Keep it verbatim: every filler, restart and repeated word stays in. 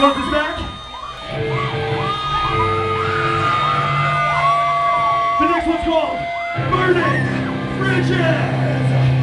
want this back? The next one's called Burning Bridges!